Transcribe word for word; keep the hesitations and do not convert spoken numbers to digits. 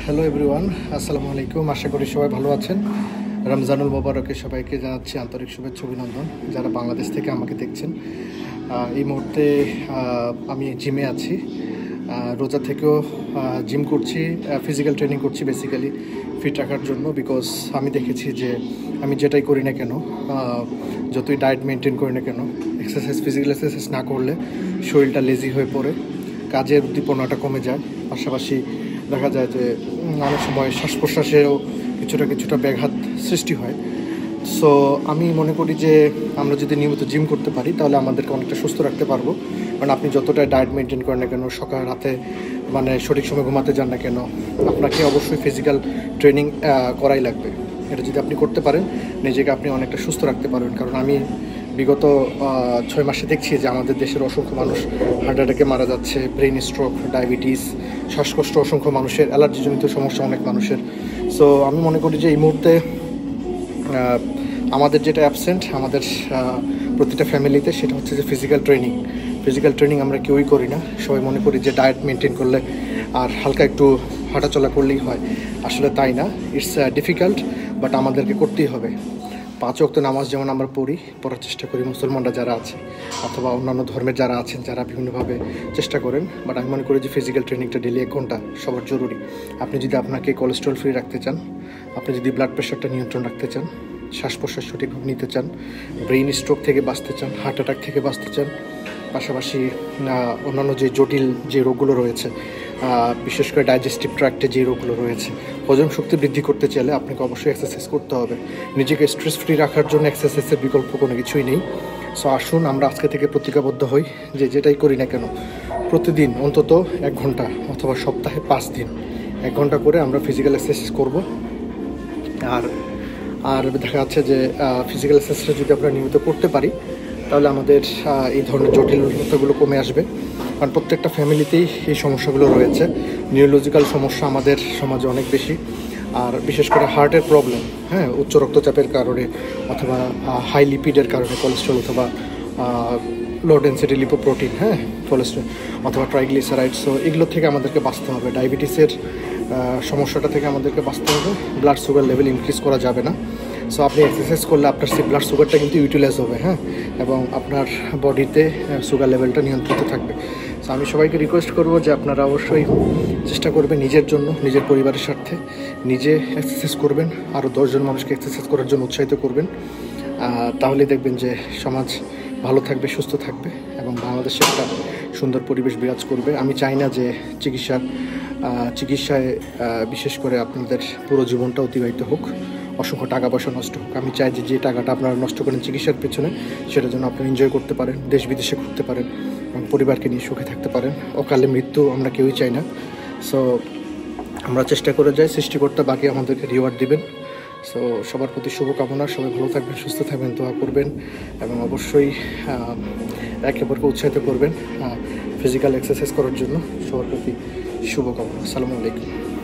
Hello everyone, আসসালামু আলাইকুম। আশা করি সবাই ভালো আছেন। রমজানুল মোবারকে সবাইকে জানাচ্ছি আন্তরিক শুভেচ্ছা অভিনন্দন, যারা বাংলাদেশ থেকে আমাকে দেখছেন। এই মুহূর্তে আমি জিমে আছি। রোজা থেকেও জিম করছি, ফিজিক্যাল ট্রেনিং করছি বেসিক্যালি ফিট রাখার জন্য। বিকজ আমি দেখেছি যে আমি যেটাই করি না কেন, যতই ডায়েট মেনটেন করি না কেন, এক্সারসাইজ ফিজিক্যাল এক্সারসাইজ না করলে শরীরটা লেজি হয়ে পড়ে, কাজের উদ্দীপনাটা কমে যায়। পাশাপাশি দেখা যায় যে অনেক সময় শ্বাস প্রশ্বাসেও কিছুটা কিছুটা ব্যাঘাত সৃষ্টি হয়। সো আমি মনে করি যে আমরা যদি নিয়মিত জিম করতে পারি তাহলে আমাদেরকে অনেকটা সুস্থ রাখতে পারবো। কারণ আপনি যতটাই ডায়েট মেনটেন করেন না কেন, সকাল রাতে মানে সঠিক সময় ঘুমাতে যান না কেন, আপনাকে অবশ্যই ফিজিক্যাল ট্রেনিং করাই লাগবে। এটা যদি আপনি করতে পারেন, নিজেকে আপনি অনেকটা সুস্থ রাখতে পারবেন। কারণ আমি বিগত ছয় মাসে দেখছি যে আমাদের দেশের অসংখ্য মানুষ হার্ট অ্যাটাকে মারা যাচ্ছে, ব্রেন স্ট্রোক, ডায়াবেটিস, শ্বাসকষ্ট, অসংখ্য মানুষের অ্যালার্জিজনিত সমস্যা অনেক মানুষের। সো আমি মনে করি যে এই মুহূর্তে আমাদের যেটা অ্যাবসেন্ট আমাদের প্রতিটা ফ্যামিলিতে, সেটা হচ্ছে যে ফিজিক্যাল ট্রেনিং। ফিজিক্যাল ট্রেনিং আমরা কেউই করি না। সবাই মনে করি যে ডায়েট মেনটেন করলে আর হালকা একটু হাঁটাচলা করলেই হয়। আসলে তাই না, ইটস ডিফিকাল্ট, বাট আমাদেরকে করতেই হবে। পাঁচ ওয়াক্ত নামাজ যেমন আমরা পড়ি, পড়ার চেষ্টা করি মুসলমানরা যারা আছে, অথবা অন্যান্য ধর্মের যারা আছেন, যারা বিভিন্নভাবে চেষ্টা করেন, বাট আমি মনে করি যে ফিজিক্যাল ট্রেনিংটা ডেলি এক ঘন্টা সবার জরুরি। আপনি যদি আপনাকে কোলেস্ট্রল ফ্রি রাখতে চান, আপনি যদি ব্লাড প্রেশারটা নিয়ন্ত্রণ রাখতে চান, শ্বাস প্রশ্বাস সঠিকভাবে নিতে চান, ব্রেইন স্ট্রোক থেকে বাঁচতে চান, হার্ট অ্যাটাক থেকে বাঁচতে চান, পাশাপাশি অন্যান্য যে জটিল যে রোগগুলো রয়েছে, বিশেষ করে ডাইজেস্টিভ ট্র্যাক্টে যে রোগগুলো রয়েছে, হজম শক্তি বৃদ্ধি করতে চাইলে আপনাকে অবশ্যই এক্সারসাইজ করতে হবে। নিজেকে স্ট্রেস ফ্রি রাখার জন্য এক্সারসাইজের বিকল্প কোনো কিছুই নেই। সো আসুন আমরা আজকে থেকে প্রতিজ্ঞাবদ্ধ হই যে যেটাই করি না কেন, প্রতিদিন অন্তত এক ঘন্টা অথবা সপ্তাহে পাঁচ দিন এক ঘন্টা করে আমরা ফিজিক্যাল এক্সারসাইজ করব। আর আর দেখা যাচ্ছে যে ফিজিক্যাল এক্সারসাইজ যদি আমরা নিয়মিত করতে পারি তাহলে আমাদের এই ধরনের জটিলতাগুলো কমে আসবে। কারণ প্রত্যেকটা ফ্যামিলিতেই এই সমস্যাগুলো রয়েছে। নিউরোলজিক্যাল সমস্যা আমাদের সমাজে অনেক বেশি, আর বিশেষ করে হার্টের প্রবলেম, হ্যাঁ, উচ্চ রক্তচাপের কারণে অথবা হাই লিপিডের কারণে, কোলেস্ট্রল অথবা লো ডেন্সিটি লিপোপ্রোটিন, হ্যাঁ, কোলেস্ট্রল অথবা ট্রাইগ্লিসারাইডস। সো এগুলো থেকে আমাদেরকে বাঁচতে হবে। ডায়াবেটিসের সমস্যাটা থেকে আমাদেরকে বাঁচতে হবে। ব্লাড সুগার লেভেল ইনক্রিজ করা যাবে না। সো আপনি এক্সারসাইজ করলে আপনার সেই ব্লাড সুগারটা কিন্তু ইউটিলাইজ হবে, হ্যাঁ, এবং আপনার বডিতে সুগার লেভেলটা নিয়ন্ত্রিত থাকবে। সো আমি সবাইকে রিকোয়েস্ট করব যে আপনারা অবশ্যই চেষ্টা করবেন নিজের জন্য, নিজের পরিবারের স্বার্থে নিজে এক্সারসাইজ করবেন, আরও দশজন মানুষকে এক্সারসাইজ করার জন্য উৎসাহিত করবেন। তাহলে দেখবেন যে সমাজ ভালো থাকবে, সুস্থ থাকবে এবং বাংলাদেশে একটা সুন্দর পরিবেশ বিরাজ করবে। আমি চাই না যে চিকিৎসার চিকিৎসায় বিশেষ করে আপনাদের পুরো জীবনটা অতিবাহিত হোক, অসংখ্য টাকা পয়সা নষ্ট হোক। আমি চাই যে যে টাকাটা আপনারা নষ্ট করেন চিকিৎসার পেছনে, সেটার জন্য আপনি এনজয় করতে পারেন, দেশ বিদেশে ঘুরতে পারেন এবং পরিবারকে নিয়ে সুখে থাকতে পারেন। অকালে মৃত্যু আমরা কেউই চাই না। সো আমরা চেষ্টা করে যাই, সৃষ্টিকর্তা বাকি আমাদেরকে রিওয়ার্ড দিবেন। সো সবার প্রতি শুভকামনা, সবাই ভালো থাকবেন, সুস্থ থাকবেন, দোয়া করবেন এবং অবশ্যই একে অপরকে উৎসাহিত করবেন ফিজিক্যাল এক্সারসাইজ করার জন্য। সবার প্রতি শুভকামনা। আসসালামু আলাইকুম।